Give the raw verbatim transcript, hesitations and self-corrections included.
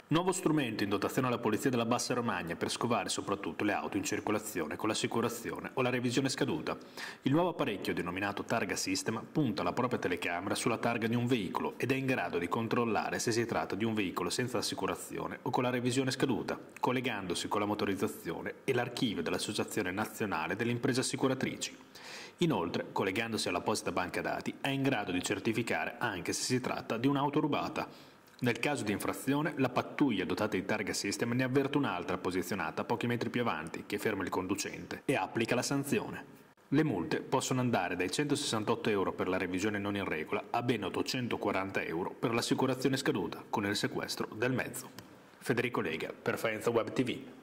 Nuovo strumento in dotazione alla Polizia della Bassa Romagna per scovare soprattutto le auto in circolazione con l'assicurazione o la revisione scaduta. Il nuovo apparecchio, denominato Targa System, punta la propria telecamera sulla targa di un veicolo ed è in grado di controllare se si tratta di un veicolo senza assicurazione o con la revisione scaduta, collegandosi con la motorizzazione e l'archivio dell'Associazione Nazionale delle Imprese Assicuratrici. Inoltre, collegandosi all'apposita banca dati, è in grado di certificare anche se si tratta di un'auto rubata. Nel caso di infrazione, la pattuglia dotata di Targa System ne avverte un'altra posizionata pochi metri più avanti, che ferma il conducente e applica la sanzione. Le multe possono andare dai centosessantotto euro per la revisione non in regola a ben ottocentoquaranta euro per l'assicurazione scaduta, con il sequestro del mezzo. Federico Lega, per Faenza Web T V.